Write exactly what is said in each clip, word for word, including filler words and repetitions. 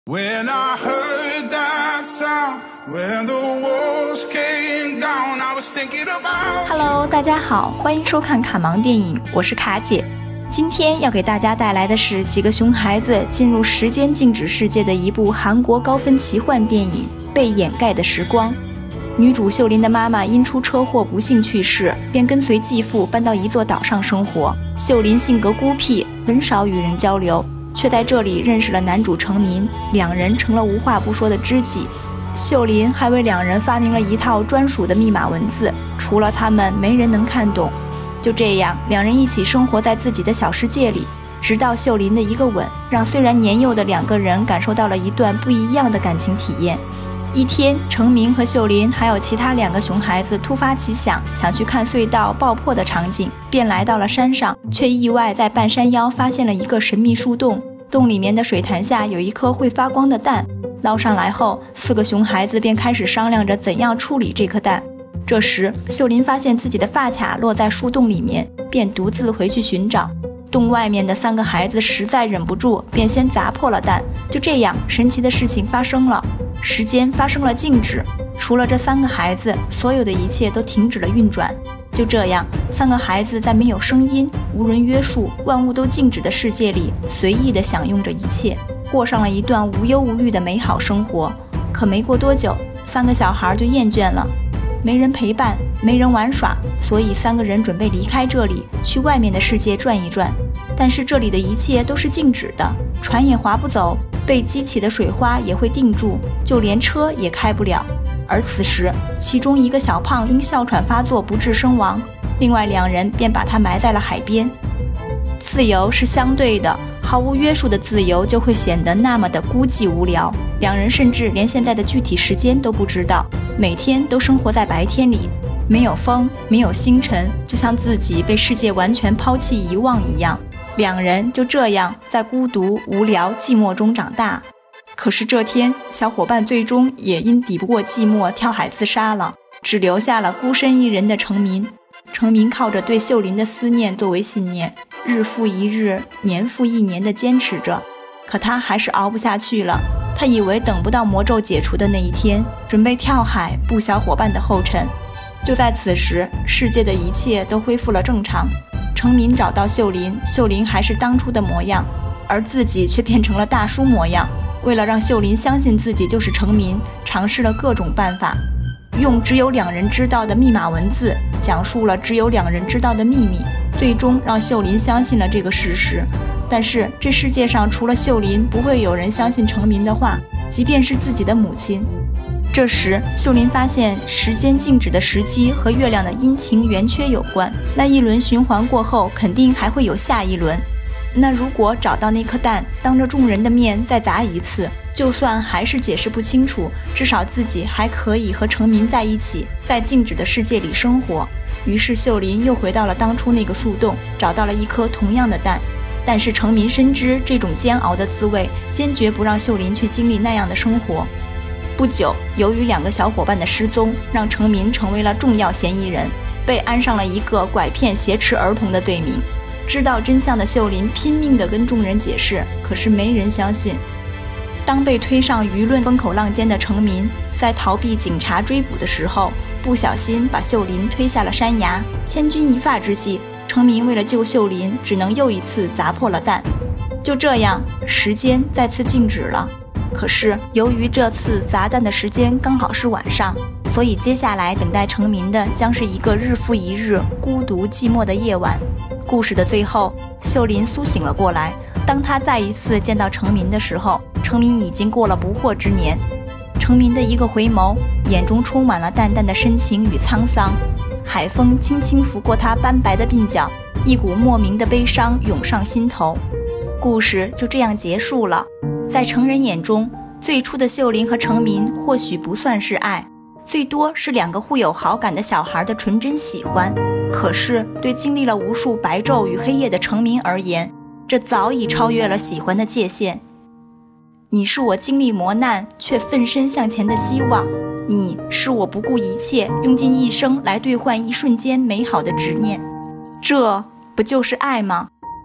When I heard that sound, when the walls came down, I was thinking about Hello， 大家好，欢迎收看卡芒电影，我是卡姐。今天要给大家带来的是几个熊孩子进入时间静止世界的一部韩国高分奇幻电影《被掩盖的时光》。女主秀琳的妈妈因出车祸不幸去世，便跟随继父搬到一座岛上生活。秀琳性格孤僻，很少与人交流，却在这里认识了男主成民，两人成了无话不说的知己。秀琳还为两人发明了一套专属的密码文字，除了他们没人能看懂。就这样，两人一起生活在自己的小世界里，直到秀琳的一个吻，让虽然年幼的两个人感受到了一段不一样的感情体验。一天，成民和秀琳还有其他两个熊孩子突发奇想，想去看隧道爆破的场景，便来到了山上，却意外在半山腰发现了一个神秘树洞，洞里面的水潭下有一颗会发光的蛋。捞上来后，四个熊孩子便开始商量着怎样处理这颗蛋。这时，秀琳发现自己的发卡落在树洞里面，便独自回去寻找。洞外面的三个孩子实在忍不住，便先砸破了蛋。就这样，神奇的事情发生了，时间发生了静止，除了这三个孩子，所有的一切都停止了运转。就这样，三个孩子在没有声音、无人约束、万物都静止的世界里，随意地享用着一切，过上了一段无忧无虑的美好生活。可没过多久，三个小孩就厌倦了，没人陪伴，没人玩耍，所以三个人准备离开这里，去外面的世界转一转。但是这里的一切都是静止的，船也划不走，被激起的水花也会定住，就连车也开不了。而此时，其中一个小胖因哮喘发作不治身亡，另外两人便把他埋在了海边。自由是相对的，毫无约束的自由就会显得那么的孤寂无聊。两人甚至连现在的具体时间都不知道，每天都生活在白天里，没有风，没有星辰，就像自己被世界完全抛弃遗忘一样。两人就这样在孤独、无聊、寂寞中长大。可是这天，小伙伴最终也因抵不过寂寞跳海自杀了，只留下了孤身一人的成民。成民靠着对秀琳的思念作为信念，日复一日，年复一年地坚持着。可他还是熬不下去了，他以为等不到魔咒解除的那一天，准备跳海步小伙伴的后尘。就在此时，世界的一切都恢复了正常。成民找到秀琳，秀琳还是当初的模样，而自己却变成了大叔模样。为了让秀琳相信自己就是成民，尝试了各种办法，用只有两人知道的密码文字讲述了只有两人知道的秘密，最终让秀琳相信了这个事实。但是这世界上除了秀琳，不会有人相信成民的话，即便是自己的母亲。这时，秀琳发现时间静止的时机和月亮的阴晴圆缺有关，那一轮循环过后，肯定还会有下一轮。那如果找到那颗蛋，当着众人的面再砸一次，就算还是解释不清楚，至少自己还可以和成民在一起，在静止的世界里生活。于是秀琳又回到了当初那个树洞，找到了一颗同样的蛋。但是成民深知这种煎熬的滋味，坚决不让秀琳去经历那样的生活。不久，由于两个小伙伴的失踪，让成民成为了重要嫌疑人，被安上了一个拐骗挟持儿童的罪名。知道真相的秀琳拼命地跟众人解释，可是没人相信。当被推上舆论风口浪尖的成民，在逃避警察追捕的时候，不小心把秀琳推下了山崖。千钧一发之际，成民为了救秀琳，只能又一次砸破了蛋。就这样，时间再次静止了。可是由于这次砸蛋的时间刚好是晚上，所以接下来等待成民的将是一个日复一日孤独寂寞的夜晚。故事的最后，秀琳苏醒了过来。当她再一次见到成民的时候，成民已经过了不惑之年。成民的一个回眸，眼中充满了淡淡的深情与沧桑。海风轻轻拂过他斑白的鬓角，一股莫名的悲伤涌上心头。故事就这样结束了。在成人眼中，最初的秀琳和成民或许不算是爱，最多是两个互有好感的小孩的纯真喜欢。可是对经历了无数白昼与黑夜的成民而言，这早已超越了喜欢的界限。你是我经历磨难却奋身向前的希望，你是我不顾一切用尽一生来兑换一瞬间美好的执念。这不就是爱吗？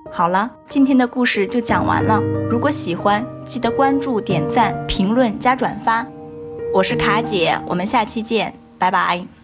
好了，今天的故事就讲完了。如果喜欢，记得关注、点赞、评论加转发。我是卡姐，我们下期见，拜拜。